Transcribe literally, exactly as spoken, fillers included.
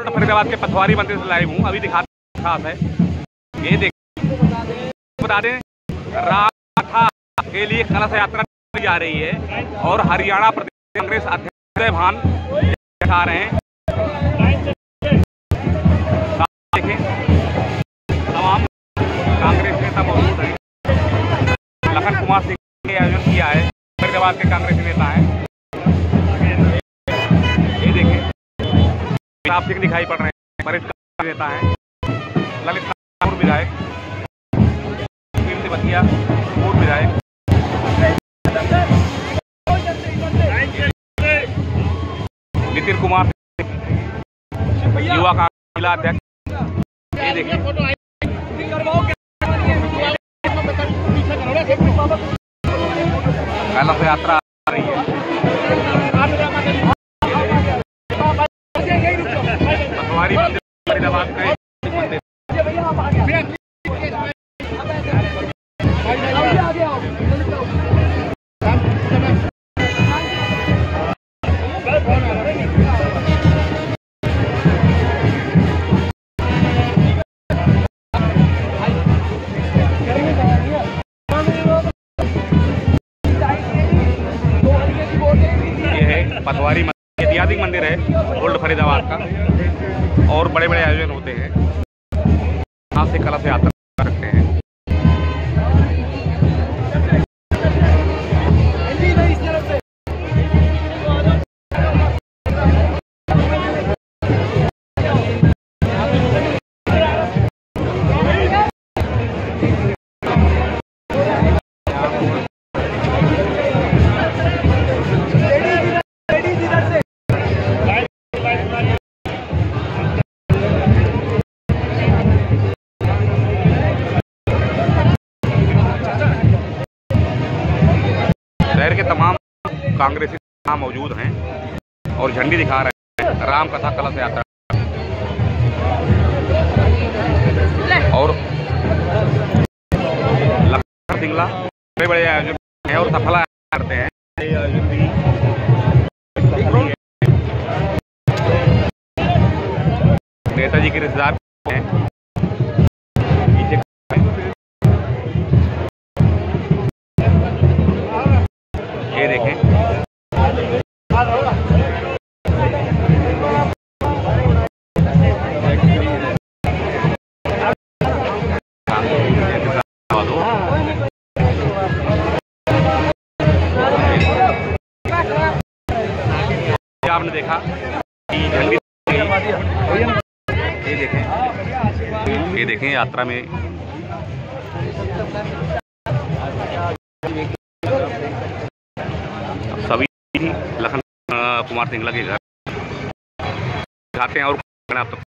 Old Faridabad के पथवारी मंदिर से लाइव हूँ। अभी दिखाते खास है, ये देखिए बता दें राठा के लिए कलश यात्रा जा रही है और हरियाणा प्रदेश कांग्रेस अध्यक्ष भान दिखा रहे हैं। देखें तमाम कांग्रेस नेता मौजूद हैं। लखन कुमार सिंह ने आयोजन किया है, फरीदाबाद के कांग्रेसी नेता हैं। ये देखें प्रताप सिंह दिखाई पड़ रहे हैं, वरिष्ठ नेता हैं। ललित ठाकुर विधायक, कीर्ति बतिया पूर्व विधायक, नितिन कुमार युवा कांग्रेस जिला अध्यक्ष। ये देखिए कलश यात्रा आ रही है। पथवारी मंदिर फरीदाबाद का मंदिर। पथवारी मंदिर ऐतिहासिक मंदिर है ओल्ड फरीदाबाद का, और बड़े बड़े आयोजन होते हैं। यहाँ से कलश यात्रा करते हैं। शहर के तमाम कांग्रेसी मौजूद हैं और झंडी दिखा रहे हैं। राम कथा कलश यात्रा और लखन सिंगला बड़े बड़े आयोजन हैं और सफल करते हैं। नेताजी के रिश्तेदार हैं। ये देखें आपने देखा कि झंडी, ये देखें ये देखें यात्रा में सभी लखन कुमार सिंगला के घर जाते हैं और